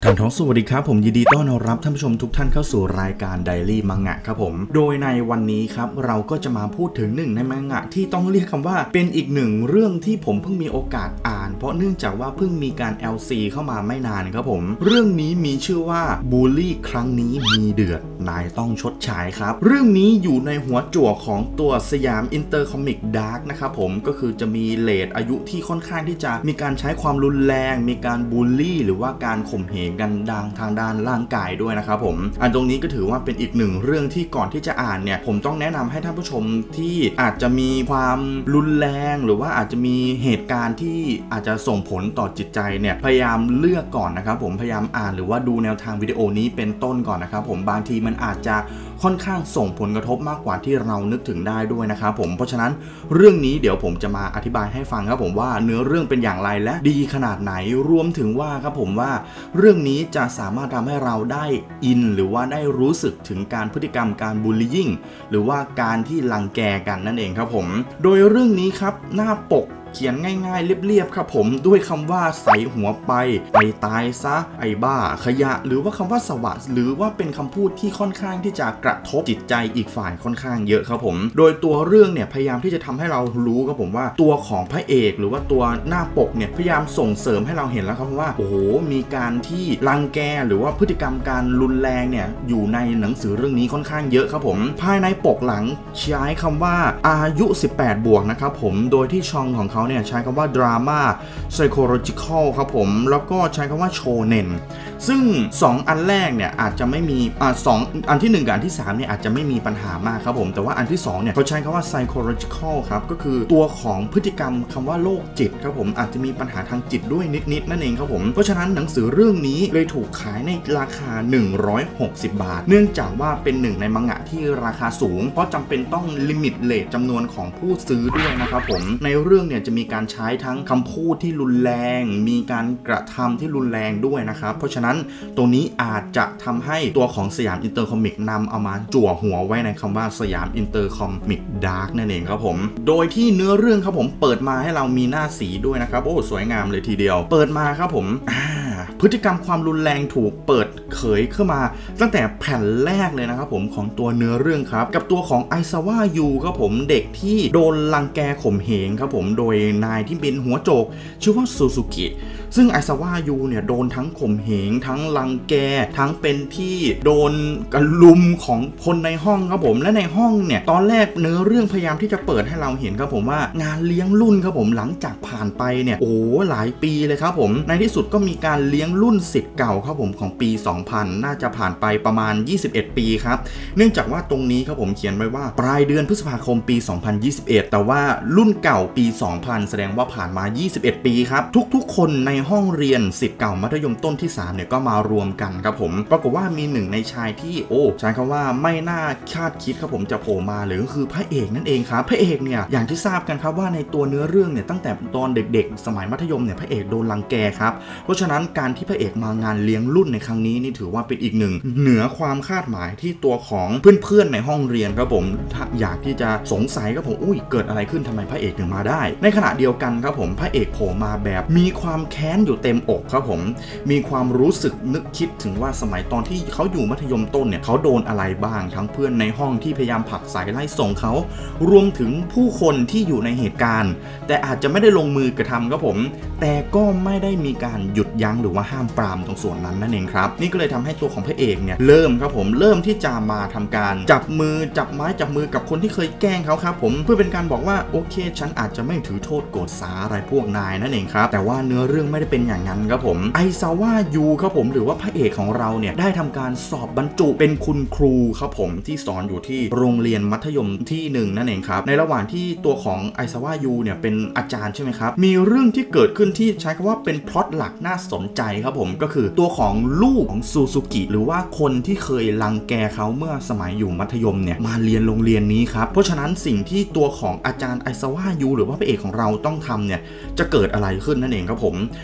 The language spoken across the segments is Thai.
ท่านท้องสวัสดีครับผมยินดีต้อนรับท่านผู้ชมทุกท่านเข้าสู่รายการไดรี่มังงะครับผมโดยในวันนี้ครับเราก็จะมาพูดถึงหนึ่งในมังงะที่ต้องเรียกคำว่าเป็นอีกหนึ่งเรื่องที่ผมเพิ่งมีโอกาสอ่านเพราะเนื่องจากว่าเพิ่งมีการ LC เข้ามาไม่นานครับผมเรื่องนี้มีชื่อว่าบูลลี่ครั้งนี้มีเดือดนายต้องชดใช้ครับเรื่องนี้อยู่ในหัวจั่วของตัวสยามอินเตอร์คอมิกดาร์กนะครับผมก็คือจะมีเรทอายุที่ค่อนข้างที่จะมีการใช้ความรุนแรงมีการบูลลี่หรือว่าการข่มเหงกันทางด้านร่างกายด้วยนะครับผมอันตรงนี้ก็ถือว่าเป็นอีกหนึ่งเรื่องที่ก่อนที่จะอ่านเนี่ยผมต้องแนะนำให้ท่านผู้ชมที่อาจจะมีความรุนแรงหรือว่าอาจจะมีเหตุการณ์ที่อาจจะส่งผลต่อจิตใจเนี่ยพยายามเลือกก่อนนะครับผมพยายามอ่านหรือว่าดูแนวทางวิดีโอนี้เป็นต้นก่อนนะครับผมบางทีมันอาจจะค่อนข้างส่งผลกระทบมากกว่าที่เรานึกถึงได้ด้วยนะครับผมเพราะฉะนั้นเรื่องนี้เดี๋ยวผมจะมาอธิบายให้ฟังครับผมว่าเนื้อเรื่องเป็นอย่างไรและดีขนาดไหนรวมถึงว่าครับผมว่าเรื่องนี้จะสามารถทำให้เราได้อินหรือว่าได้รู้สึกถึงการพฤติกรรมการบูลลี่หรือว่าการที่รังแกกันนั่นเองครับผมโดยเรื่องนี้ครับหน้าปกเขียนง่ายๆเรียบๆครับผมด้วยคำว่าใส่หัวไปตายซะไอ้บ้าขยะหรือว่าคำว่าสวัสดิ์หรือว่าเป็นคำพูดที่ค่อนข้างที่จะกระทบจิตใจอีกฝ่ายค่อนข้างเยอะครับผมโดยตัวเรื่องเนี่ยพยายามที่จะทำให้เรารู้ครับผมว่าตัวของพระเอกหรือว่าตัวหน้าปกเนี่ยพยายามส่งเสริมให้เราเห็นแล้วครับว่าโอ้โหมีการที่รังแกหรือว่าพฤติกรรมการรุนแรงเนี่ยอยู่ในหนังสือเรื่องนี้ค่อนข้างเยอะครับผมภายในปกหลังใช้คำว่าอายุ18บวกนะครับผมโดยที่ช่องของเขาเนี่ยใช้คำว่าดราม่า psychological ครับผมแล้วก็ใช้คำว่าโชเน็นซึ่ง2อันแรกเนี่ยอาจจะไม่มี2อันที่1กับอันที่3เนี่ยอาจจะไม่มีปัญหามากครับผมแต่ว่าอันที่2เนี่ยเขาใช้คำว่า psychological ครับก็คือตัวของพฤติกรรมคำว่าโรคจิตครับผมอาจจะมีปัญหาทางจิตด้วยนิดนั่นเองครับผมเพราะฉะนั้นหนังสือเรื่องนี้เลยถูกขายในราคา160 บาทเนื่องจากว่าเป็นหนึ่งในมังงะที่ราคาสูงเพราะจำเป็นต้องลิมิตเรทจำนวนของผู้ซื้อด้วยนะครับผมในเรื่องเนี่ยจะมีการใช้ทั้งคำพูดที่รุนแรงมีการกระทำที่รุนแรงด้วยนะครับเพราะฉะนั้นตรงนี้อาจจะทำให้ตัวของสยามอินเตอร์คอมิกนำเอามาจั่วหัวไว้ในคำว่าสยามอินเตอร์คอมิกดาร์กนั่นเองครับผมโดยที่เนื้อเรื่องครับผมเปิดมาให้เรามีหน้าสีด้วยนะครับโอ้สวยงามเลยทีเดียวเปิดมาครับผมพฤติกรรมความรุนแรงถูกเปิดเผยขึ้นมาตั้งแต่แผ่นแรกเลยนะครับผมของตัวเนื้อเรื่องครับกับตัวของไอซาวะยูครับผมเด็กที่โดนรังแกข่มเหงครับผมโดยนายที่เป็นหัวโจกชื่อว่าซูซูกิซึ่งไอซาวะยูเนี่ยโดนทั้งข่มเหงทั้งรังแกทั้งเป็นที่โดนกระลุมของคนในห้องครับผมและในห้องเนี่ยตอนแรกเนื้อเรื่องพยายามที่จะเปิดให้เราเห็นครับผมว่างานเลี้ยงรุ่นครับผมหลังจากผ่านไปเนี่ยโอ้หลายปีเลยครับผมในที่สุดก็มีการเลี้ยงรุ่นศิษย์เก่าครับผมของปี 2000 น่าจะผ่านไปประมาณ21 ปีครับเนื่องจากว่าตรงนี้ครับผมเขียนไว้ว่าปลายเดือนพฤษภาคมปี 2021 แต่ว่ารุ่นเก่าปี 2000 แสดงว่าผ่านมา21 ปีครับทุกๆคนในห้องเรียนศิษย์เก่ามัธยมต้นที่3เนี่ยก็มารวมกันครับผมปรากฏว่ามีหนึ่งในชายที่ใช้คำว่าไม่น่าคาดคิดครับผมจะโผล่มาหรือก็คือพระเอกนั่นเองครับพระเอกเนี่ยอย่างที่ทราบกันครับว่าในตัวเนื้อเรื่องเนี่ยตั้งแต่ตอนเด็กๆสมัยมัธยมเนี่ยพระเอกโดนรังแกครับเพราะฉะนั้นการที่พระเอกมางานเลี้ยงรุ่นในครั้งนี้นี่ถือว่าเป็นอีกหนึ่งเหนือความคาดหมายที่ตัวของเพื่อนๆในห้องเรียนครับผมอยากที่จะสงสัยครับผมเกิดอะไรขึ้นทำไมพระเอกถึงมาได้ในขณะเดียวกันครับผมพระเอกโผล่มาแบบมีความแค้นอยู่เต็มอกครับผมมีความรู้สึกนึกคิดถึงว่าสมัยตอนที่เขาอยู่มัธยมต้นเนี่ยเขาโดนอะไรบ้างทั้งเพื่อนในห้องที่พยายามผลักไสไล่ส่งเขารวมถึงผู้คนที่อยู่ในเหตุการณ์แต่อาจจะไม่ได้ลงมือกระทำครับผมแต่ก็ไม่ได้มีการหยุดยั้งหรือว่าห้ามปรามตรงส่วนนั้นนั่นเองครับนี่ก็เลยทำให้ตัวของพระเอกเนี่ยเริ่มที่จะมาทำการจับมือจับไม้จับมือกับคนที่เคยแกล้งเขาครับผมเพื่อเป็นการบอกว่าโอเคฉันอาจจะไม่ถือโทษโกรธสาอะไรพวกนายนั่นเองครับแต่ว่าเนื้อเรื่องไม่ได้เป็นอย่างนั้นครับผมไอซาวะยูครับผมหรือว่าพระเอกของเราเนี่ยได้ทำการสอบบรรจุเป็นคุณครูครับผมที่สอนอยู่ที่โรงเรียนมัธยมที่1นั่นเองครับในระหว่างที่ตัวของไอซาวะยูเนี่ยเป็นอาจารย์ใช่ไหมครับมีเรื่องที่เกิดขึ้นที่ใช้คำว่าเป็นพล็อตหลักน่าสนใจครับผมก็คือตัวของลูกของซูซูกิหรือว่าคนที่เคยรังแกเขาเมื่อสมัยอยู่มัธยมเนี่ยมาเรียนโรงเรียนนี้ครับเพราะฉะนั้นสิ่งที่ตัวของอาจารย์ไอซาวะยูหรือว่าพระเอกของเราต้องทำเนี่ยจะเกิดอะไรขึ้นนั่นเองครับผม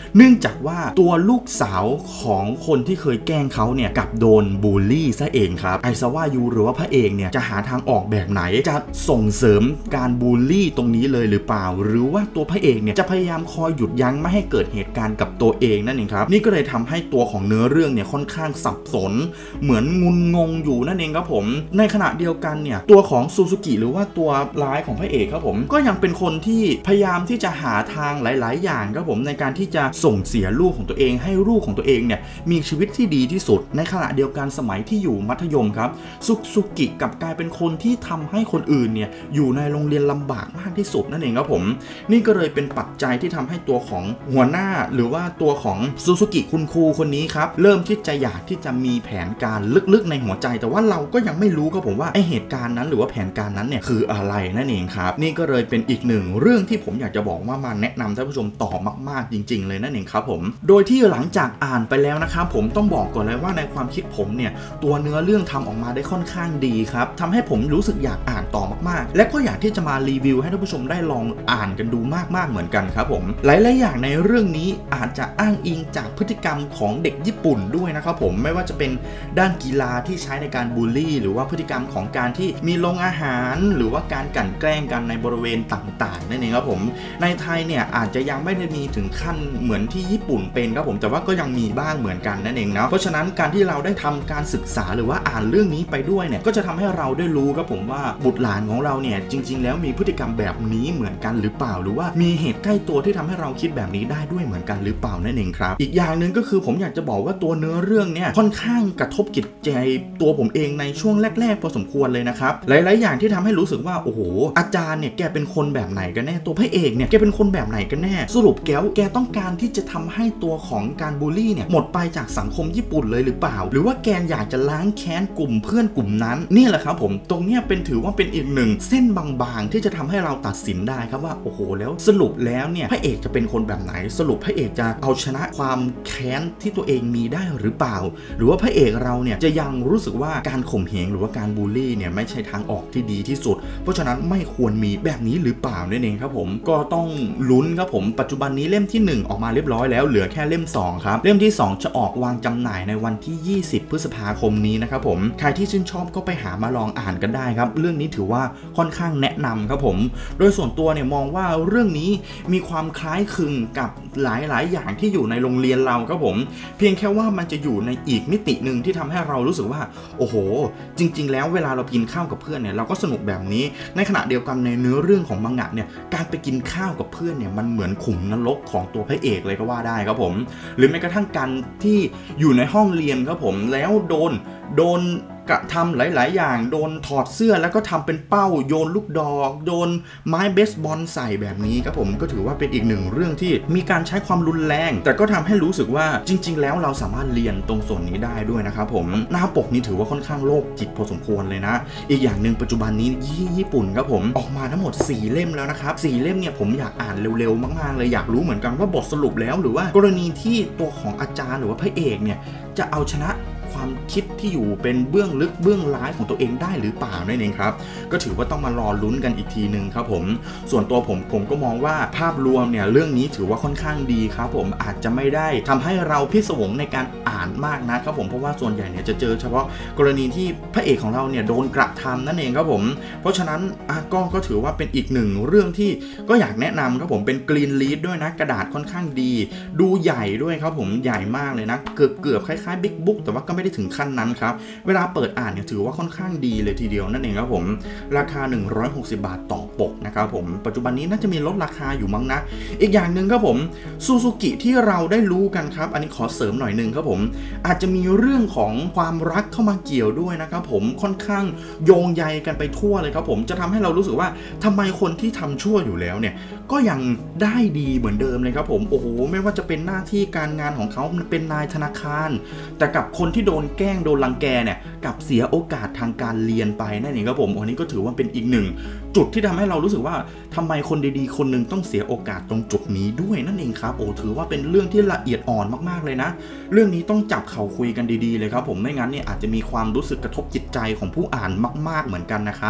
เนื่องจากว่าตัวลูกสาวของคนที่เคยแกล้งเขาเนี่ยกับโดนบูลลี่ซะเองครับไอซาวายูหรือว่าพระเอกเนี่ยจะหาทางออกแบบไหนจะส่งเสริมการบูลลี่ตรงนี้เลยหรือเปล่าหรือว่าตัวพระเอกเนี่ยจะพยายามคอยหยุดยั้งไม่ให้เกิดเหตุการณ์กับตัวเองนั่นเองครับนี่ก็เลยทำให้ตัวของเนื้อเรื่องเนี่ยค่อนข้างสับสนเหมือนงุนงงอยู่นั่นเองครับผมในขณะเดียวกันเนี่ยตัวของซูซูกิหรือว่าตัวร้ายของพระเอกครับผมก็ยังเป็นคนที่พยายามที่จะหาทางหลายๆอย่างครับผมในการที่จะส่งเสียลูกของตัวเองให้ลูกของตัวเองเนี่ยมีชีวิตที่ดีที่สุดในขณะเดียวกันสมัยที่อยู่มัธยมครับซูกิกลับกลายเป็นคนที่ทำให้คนอื่นเนี่ยอยู่ในโรงเรียนลำบากมากที่สุดนั่นเองครับผมนี่ก็เลยเป็นปัจจัยที่ทำให้ตัวของหัวหน้าหรือว่าตัวของซูกิคุณครูคนนี้ครับเริ่มที่จะอยากที่จะมีแผนการลึกๆในหัวใจแต่ว่าเราก็ยังไม่รู้ครับผมว่าไอเหตุการณ์นั้นหรือว่าแผนการนั้นเนี่ยคืออะไรนั่นเองครับนี่ก็เลยเป็นอีกหนึ่งเรื่องที่ผมอยากจะบอกว่ามาแนะนำท่านผู้ชมต่อมากๆจริงๆเลยนั่นเองครับผมโดยที่หลังจากอ่านไปแล้วนะครับผมต้องบอกก่อนเลยว่าในความคิดผมเนี่ยตัวเนื้อเรื่องทำออกมาได้ค่อนข้างดีครับทำให้ผมรู้สึกอยากอ่านต่อมากๆและก็อยากที่จะมารีวิวให้ท่านผู้ชมได้ลองอ่านกันดูมากๆเหมือนกันครับผมหลายๆอย่างในเรื่องนี้อาจจะอ้างอิงจากพฤติกรรมของเด็กญี่ปุ่นด้วยนะครับผมไม่ว่าจะเป็นด้านกีฬาที่ใช้ในการบูลลี่หรือว่าพฤติกรรมของการที่มีโรงอาหารหรือว่าการกลั่นแกล้งกันในบริเวณต่างๆนั่นเองครับผมในไทยเนี่ยอาจจะยังไม่ได้มีถึงขั้นเหมือนที่ญี่ปุ่นเป็นครับผมแต่ว่าก็ยังมีบ้างเหมือนกันนั่นเองนะเพราะฉะนั้นการที่เราได้ทำการศึกษาหรือว่าอ่านเรื่องนี้ไปด้วยเนี่ยก็จะทำให้เราได้รู้ครับผมว่าบุตรหลานของเราเนี่ยจริงๆแล้วมีพฤติกรรมแบบนี้เหมือนกันหรือเปล่าหรือว่ามีเหตุใกล้ตัวที่ทำให้เราคิดแบบนี้ได้ด้วยเหมือนกันหรือเปล่านั่นเองครับอีกอย่างหนึ่งก็คือผมอยากจะบอกว่าตัวเนื้อเรื่องเนี่ยค่อนข้างกระทบจิตใจตัวผมเองในช่วงแรกๆพอสมควรเลยนะครับหลายๆอย่างที่ทำให้รู้สึกว่าโอ้โหอาจารย์เนี่ยแกเป็นคนแบบไหนกันแน่ตัวพระเอกเนี่ยแกเป็นคนแบบไหนกันแน่สรุปแกต้องการที่จะทำให้ตัวของการบูลลี่เนี่ยหมดไปจากสังคมญี่ปุ่นเลยหรือเปล่าหรือว่าแกอยากจะล้างแค้นกลุ่มเพื่อนกลุ่มนั้นนี่แหละครับผมตรงเนี้ยถือว่าเป็นอีกหนึ่งเส้นบางๆที่จะทำให้เราตัดสินได้ครับว่าโอ้โหแล้วสรุปแล้วเนี่ยพระเอกจะเป็นคนแบบไหนสรุปพระเอกจะเอาชนะความแค้นที่ตัวเองมีได้หรือเปล่าหรือว่าพระเอกเราเนี่ยจะยังรู้สึกว่าการข่มเหงหรือว่าการบูลลี่เนี่ยไม่ใช่ทางออกที่ดีที่สุดเพราะฉะนั้นไม่ควรมีแบบนี้หรือเปล่านั่นเองครับผมก็ต้องลุ้นครับผมปัจจุบันนี้เล่มที่1ออกมาเรียบร้อยแล้วเหลือแค่เล่ม2ครับเล่มที่2จะออกวางจำหน่ายในวันที่20พฤษภาคมนี้นะครับผมใครที่ชื่นชอบก็ไปหามาลองอ่านกันได้ครับเรื่องนี้ถือว่าค่อนข้างแนะนำครับผมโดยส่วนตัวเนี่ยมองว่าเรื่องนี้มีความคล้ายคลึงกับหลายๆอย่างที่อยู่ในโรงเรียนเราครับผมเพียงแค่ว่ามันจะอยู่ในอีกมิติหนึ่งที่ทำให้เรารู้สึกว่าโอ้โหจริงๆแล้วเวลาเรากินข้าวกับเพื่อนเนี่ยเราก็สนุกแบบนี้ในขณะเดียวกันในเนื้อเรื่องของมังงะเนี่ยการไปกินข้าวกับเพื่อนเนี่ยมันเหมือนขุมนรกของตัวพระเอกเลยก็ว่าได้ครับผมหรือแม้กระทั่งการที่อยู่ในห้องเรียนครับผมแล้วโดนกระทำหลายๆอย่างโดนถอดเสื้อแล้วก็ทำเป็นเป้าโยนลูกดอกโดนไม้เบสบอลใส่แบบนี้ครับผมก็ถือว่าเป็นอีกหนึ่งเรื่องที่มีการใช้ความรุนแรงแต่ก็ทำให้รู้สึกว่าจริงๆแล้วเราสามารถเรียนตรงส่วนนี้ได้ด้วยนะครับผมหน้าปกนี้ถือว่าค่อนข้างโลกจิตพอสมควรเลยนะอีกอย่างหนึ่งปัจจุบันนี้ญี่ปุ่นครับผมออกมาทั้งหมด4เล่มแล้วนะครับ4เล่มเนี่ยผมอยากอ่านเร็วๆมากๆเลยอยากรู้เหมือนกันว่าบทสรุปแล้วหรือว่ากรณีที่ตัวของอาจารย์หรือว่าพระเอกเนี่ยจะเอาชนะความคิดที่อยู่เป็นเบื้องลึกเบื้องร้ายของตัวเองได้หรือเปล่านั่นเองครับก็ถือว่าต้องมารอลุ้นกันอีกทีนึงครับผมส่วนตัวผมก็มองว่าภาพรวมเนี่ยเรื่องนี้ถือว่าค่อนข้างดีครับผมอาจจะไม่ได้ทำให้เราพิศวงในการอ่านมากนะครับผมเพราะว่าส่วนใหญ่เนี่ยจะเจอเฉพาะกรณีที่พระเอกของเราเนี่ยโดนกระทำนั่นเองครับผมเพราะฉะนั้นก็ถือว่าเป็นอีกหนึ่งเรื่องที่ก็อยากแนะนำครับผมเป็นกรีนลีดด้วยนะกระดาษค่อนข้างดีดูใหญ่ด้วยครับผมใหญ่มากเลยนะเกือบคล้ายๆบิ๊กบุ๊กแต่ว่าก็ไม่ได้ถึงขั้นนั้นครับเวลาเปิดอ่านเนี่ยถือว่าค่อนข้างดีเลยทีเดียวนั่นเองครับผมราคา160 บาทต่อปกนะครับผมปัจจุบันนี้น่าจะมีลดราคาอยู่มั้งนะอีกอย่างหนึ่งครับผมซูซูกิที่เราได้รู้กันครับอันนี้ขอเสริมหน่อยนึงครับผมอาจจะมีเรื่องของความรักเข้ามาเกี่ยวด้วยนะครับผมค่อนข้างโยงใยกันไปทั่วเลยครับผมจะทำให้เรารู้สึกว่าทำไมคนที่ทำชั่วอยู่แล้วเนี่ยก็ยังได้ดีเหมือนเดิมเลยครับผมโอ้โหไม่ว่าจะเป็นหน้าที่การงานของเขาเป็นนายธนาคารแต่กับคนที่โดนแกล้งโดนรังแกเนี่ยกับเสียโอกาสทางการเรียนไปนั่นเองครับผมอันนี้ก็ถือว่าเป็นอีกหนึ่งจุดที่ทำให้เรารู้สึกว่าทำไมคนดีๆคนหนึ่งต้องเสียโอกาสตรงจุดนี้ด้วยนั่นเองครับโอ้ถือว่าเป็นเรื่องที่ละเอียดอ่อนมากๆเลยนะเรื่องนี้ต้องจับเข่าคุยกันดีๆเลยครับผมไม่งั้นเนี่ยอาจจะมีความรู้สึกกระทบจิตใจของผู้อ่านมากๆเหมือนกันนะครับ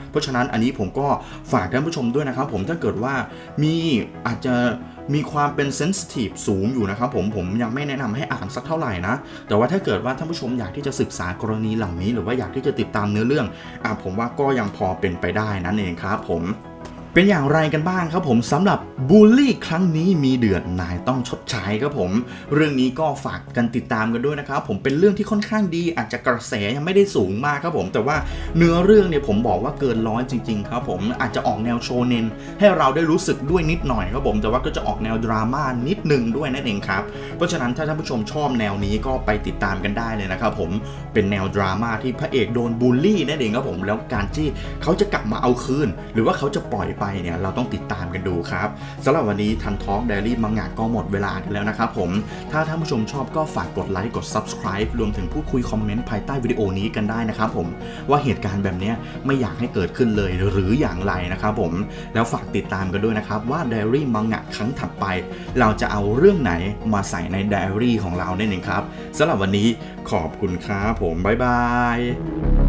เพราะฉะนั้นอันนี้ผมก็ฝากท่านผู้ชมด้วยนะครับผมถ้าเกิดว่าอาจจะมีความเป็นเซนซิทีฟสูงอยู่นะครับผมยังไม่แนะนำให้อ่านสักเท่าไหร่นะแต่ว่าถ้าเกิดว่าท่านผู้ชมอยากที่จะศึกษากรณีเหล่านี้หรือว่าอยากที่จะติดตามเนื้อเรื่องผมว่าก็ยังพอเป็นไปได้นั่นเองครับผมเป็นอย่างไรกันบ้างครับผมสำหรับบูลลี่ครั้งนี้มีเดือดนายต้องชดใช้ครับผมเรื่องนี้ก็ฝากกันติดตามกันด้วยนะครับผมเป็นเรื่องที่ค่อนข้างดีอาจจะกระแสยังไม่ได้สูงมากครับผมแต่ว่าเนื้อเรื่องเนี่ยผมบอกว่าเกินร้อยจริงๆครับผมอาจจะออกแนวโชเน็นให้เราได้รู้สึกด้วยนิดหน่อยครับผมแต่ว่าก็จะออกแนวดราม่านิดนึงด้วยนั่นเองครับเพราะฉะนั้นถ้าท่านผู้ชมชอบแนวนี้ก็ไปติดตามกันได้เลยนะครับผมเป็นแนวดราม่าที่พระเอกโดนบูลลี่นั่นเองครับผมแล้วการที่เขาจะกลับมาเอาคืนหรือว่าเขาจะปล่อยไปเนี่ยเราต้องติดตามกันดูครับสำหรับวันนี้ทันทอล์กไดอารี่มังงะก็หมดเวลากันแล้วนะครับผมถ้าท่านผู้ชมชอบก็ฝากกดไลค์กด Subscribe รวมถึงพูดคุยคอมเมนต์ภายใต้วิดีโอนี้กันได้นะครับผมว่าเหตุการณ์แบบนี้ไม่อยากให้เกิดขึ้นเลยหรืออย่างไรนะครับผมแล้วฝากติดตามกันด้วยนะครับว่าไดอารี่มังงะครั้งถัดไปเราจะเอาเรื่องไหนมาใส่ในไดอารี่ของเราเนี่ยเองครับสำหรับวันนี้ขอบคุณครับผมบ๊ายบาย